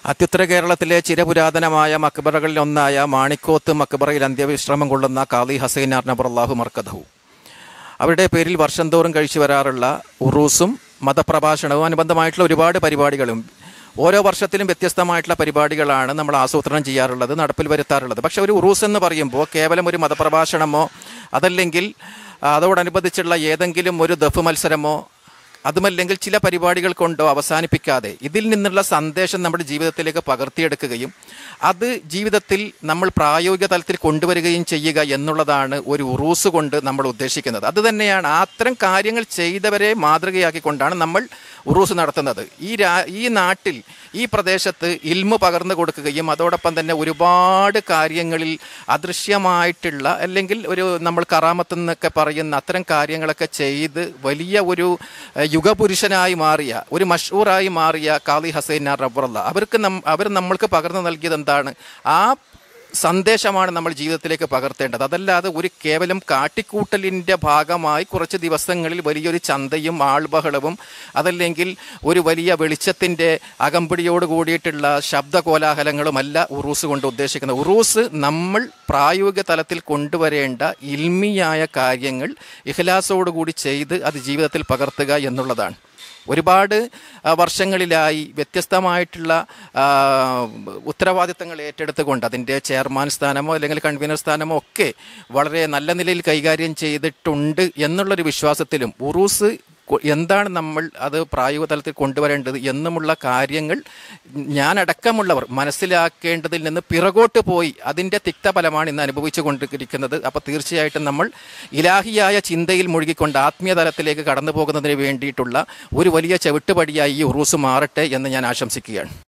അത്യുത്തര കേരളത്തിലെ ചിരപുരാതനമായ മക്ബറകളിൽ ഒന്നായ മാണിക്കോത്ത് മക്ബറയിൽ അന്ത്യവിശ്രമം കൊള്ളുന്ന ഖാദി ഹസൈനാർ നബറല്ലാഹു മർക്കദഹു അവരുടെ പേരിൽ വർഷം തോറും കഴിച്ചു വരാറുള്ള ഉറൂസും മതപ്രഭാഷണവും അനുബന്ധമായിട്ടുള്ള ഒരുപാട് പരിപാടികളും ഓരോ വർഷത്തിലും വ്യത്യസ്തമായിട്ടുള്ള പരിപാടികളാണ് നമ്മൾ ആസൂത്രണം ചെയ്യാറുള്ളത്, നടപ്പിൽ വരുത്താറുള്ളത്. പക്ഷെ ഒരു ഉറൂസ് എന്ന് പറയുമ്പോൾ കേവലം ഒരു മതപ്രഭാഷണമോ അതല്ലെങ്കിൽ അതോടനുബന്ധിച്ചുള്ള ഏതെങ്കിലും ഒരു ദഫ് മത്സരമോ അതുമല്ലെങ്കിൽ ചില പരിപാടികൾ കൊണ്ടോ അവസാനിപ്പിക്കാതെ ഇതിൽ നിന്നുള്ള സന്ദേശം നമ്മുടെ ജീവിതത്തിലേക്ക് പകർത്തിയെടുക്കുകയും അത് ജീവിതത്തിൽ നമ്മൾ പ്രായോഗിക തലത്തിൽ കൊണ്ടുവരികയും ചെയ്യുക എന്നുള്ളതാണ് ഒരു ഉറൂസ് കൊണ്ട് നമ്മൾ ഉദ്ദേശിക്കുന്നത്. അതുതന്നെയാണ് അത്തരം കാര്യങ്ങൾ ചെയ്തവരെ മാതൃകയാക്കിക്കൊണ്ടാണ് നമ്മൾ ഉറൂസ് നടത്തുന്നത്. ഈ നാട്ടിൽ ഈ പ്രദേശത്ത് ഇൽമു പകർന്നു കൊടുക്കുകയും അതോടൊപ്പം തന്നെ ഒരുപാട് കാര്യങ്ങളിൽ അദൃശ്യമായിട്ടുള്ള അല്ലെങ്കിൽ ഒരു നമ്മൾ കറാമത്ത് എന്നൊക്കെ പറയുന്ന അത്തരം കാര്യങ്ങളൊക്കെ ചെയ്ത് വലിയ ഒരു യുഗപുരുഷനായി മാറിയ ഒരു മഷ്ഹൂറായി മാറിയ ഖാദി ഹസൈനാർ നബറല്ലാഹു അവർ നമ്മൾക്ക് പകർന്നു നൽകിയത് എന്താണ്? ആ സന്ദേശമാണ് നമ്മൾ ജീവിതത്തിലേക്ക് പകർത്തേണ്ടത്. അതല്ലാതെ ഒരു കേവലം കാട്ടിക്കൂട്ടലിൻ്റെ ഭാഗമായി കുറച്ച് ദിവസങ്ങളിൽ വലിയൊരു ചന്തയും ആൾബഹളവും അതല്ലെങ്കിൽ ഒരു വലിയ വെളിച്ചത്തിൻ്റെ അകമ്പടിയോട് കൂടിയിട്ടുള്ള ശബ്ദ കോലാഹലങ്ങളുമല്ല ഉറൂസ് കൊണ്ട് ഉദ്ദേശിക്കുന്നത്. ഉറൂസ് നമ്മൾ പ്രായോഗിക തലത്തിൽ കൊണ്ടുവരേണ്ട ഇൽമിയായ കാര്യങ്ങൾ ഇഖ്ലാസോടുകൂടി ചെയ്ത് അത് ജീവിതത്തിൽ പകർത്തുക എന്നുള്ളതാണ്. ഒരുപാട് വർഷങ്ങളിലായി വ്യത്യസ്തമായിട്ടുള്ള ഉത്തരവാദിത്തങ്ങൾ ഏറ്റെടുത്തുകൊണ്ട് അതിൻ്റെ ചെയർമാൻ സ്ഥാനമോ അല്ലെങ്കിൽ കൺവീനർ സ്ഥാനമോ ഒക്കെ വളരെ നല്ല നിലയിൽ കൈകാര്യം ചെയ്തിട്ടുണ്ട് എന്നുള്ളൊരു വിശ്വാസത്തിലും ഉറൂസ് എന്താണ് നമ്മൾ അത് പ്രായോഗിക തലത്തിൽ കൊണ്ടുവരേണ്ടത് എന്നുമുള്ള കാര്യങ്ങൾ ഞാനടക്കമുള്ളവർ മനസ്സിലാക്കേണ്ടതിൽ നിന്ന് പിറകോട്ട് പോയി അതിൻ്റെ തിക്തഫലമാണ് ഇന്ന് അനുഭവിച്ചു കൊണ്ടിരിക്കുന്നത്. അപ്പോൾ തീർച്ചയായിട്ടും നമ്മൾ ഇലാഹിയായ ചിന്തയിൽ മുഴുകിക്കൊണ്ട് ആത്മീയ തലത്തിലേക്ക് കടന്നു പോകുന്നതിന് വേണ്ടിയിട്ടുള്ള ഒരു വലിയ ചവിട്ടുപടിയായി ഈ ഉറൂസ് മാറട്ടെ എന്ന് ഞാൻ ആശംസിക്കുകയാണ്.